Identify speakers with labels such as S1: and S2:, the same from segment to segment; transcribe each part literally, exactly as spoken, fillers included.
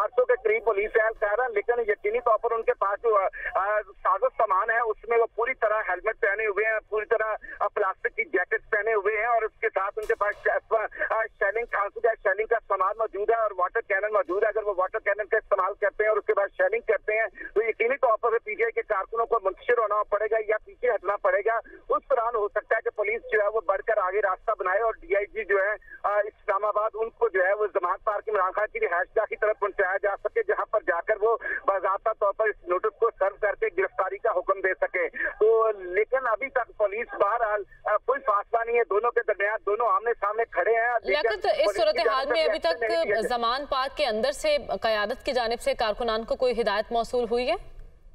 S1: चार सौ के करीब पुलिस एहलकार हैं, लेकिन यकीनी तौर पर उनके पास जो साजो सामान है उसमें वो पूरी तरह हेलमेट पहने हुए हैं, पूरी तरह प्लास्टिक की जैकेट पहने हुए हैं और उसके साथ उनके पास शेलिंग शेलिंग का सामान मौजूद है और वाटर कैनन मौजूद है। अगर वो वाटर कैनन का इस्तेमाल करते हैं और उसके बाद शेलिंग करते हैं तो यकीनी तौर पर पीटीआई के कारकुनों को मुंतशिर होना पड़ेगा या पीछे हटना पड़ेगा। उस दौरान हो सकता है कि पुलिस जो है वो बढ़कर आगे रास्ता बनाए और डीआईजी जो है इस्लामाबाद उनको जो है वो जमानत पार्क इमरान खान की रिहायशगाह की तरफ पहुंचाया जा सके, जहां पर जाकर वो बाकायदा तौर पर इस नोटिस को सर्व करके गिरफ्तारी का हुक्म दे सके। तो लेकिन अभी तक पुलिस बहरहाल कोई फासला नहीं है दोनों के दरमियान, दोनों आमने सामने खड़े हैं।
S2: लियाकत, इस सूरत हाल में अभी तक जमान पार्क के अंदर से क़यादत की जानिब से कारकुनान को कोई हिदायत मौसूल हुई है?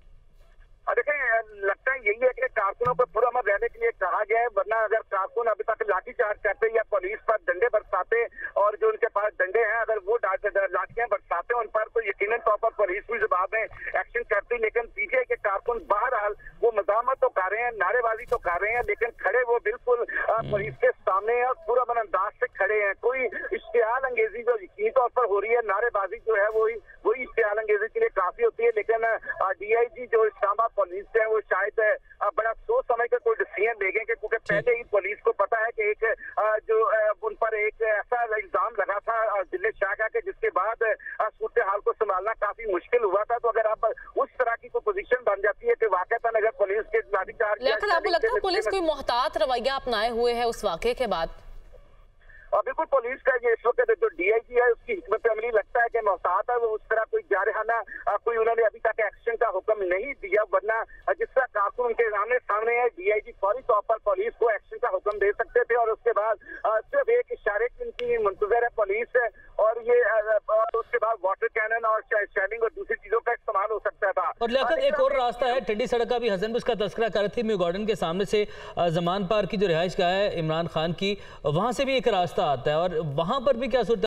S1: देखें, लगता है यही है कि कारकुनों को पुरअमन रहने के लिए कहा गया है, वरना अगर कारकुन अभी तक लाठीचार्ज करते या पुलिस पर डंडे बरसाते और जो उनके पास डंडे हैं अगर वो लाठियां बरसाते उन पर तो यकीनन तौर पर पुलिस भी जवाब में एक्शन करती। लेकिन पीटीआई के कारकुन बहरहाल वो मज़ामत तो कर रहे हैं, नारेबाजी तो कर रहे हैं, लेकिन खड़े वो बिल्कुल पुलिस के सामने और पुरअमन अंदाज से खड़े हैं। कोई इश्तियाल अंगेजी जो यकीनी तौर पर हो रही है, नारेबाजी जो है वही वही इश्तियाल अंगेजी के लिए काफी होती है। लेकिन डीआईजी जो इस्लामाबाद पुलिस है वो शायद बड़ा सोच समझ कर कोई डिसीजन लेंगे, क्योंकि पहले ही पुलिस को पता है कि एक जो उन पर एक ऐसा इल्जाम लगा था दिल्ली शाह का कि जिसके बाद सूरत हाल को संभालना काफी मुश्किल हुआ था। तो अगर आप उस तरह की कोई पोजीशन बन जाती है कि वाकई अगर पुलिस के लाठीचार्ज,
S2: लेकिन आपको लगता है पुलिस कोई मोहतात रवैया अपनाए हुए है उस वाकये के बाद?
S1: और बिल्कुल पुलिस का ये इस वक्त जो डीआईजी है उसकी हिकमत अमली लगता है कि मोहतात है, वो उस तरह कोई जारहाना कोई उन्होंने अभी तक एक्शन का हुक्म नहीं दिया, वरना जिस तरह कारकुन उनके सामने सामने है डीआईजी फौरी तौर पर पुलिस को एक्शन का हुक्म दे सकते थे और उसके बाद सिर्फ एक इशारे की उनकी मुंतजर है पुलिस है और ये उसके बाद वाटर कैनन और शेलिंग और दूसरी चीजों का इस्तेमाल हो सकता था।
S3: और लियाकत, एक और रास्ता है टिड्डी सड़क का भी हसन उसका तस्करा कर रही थी, म्यू गार्डन के सामने से जमान पार्क की जो रिहाइश गाह है इमरान खान की, वहां से भी एक रास्ता आता है और वहां पर भी क्या सूरत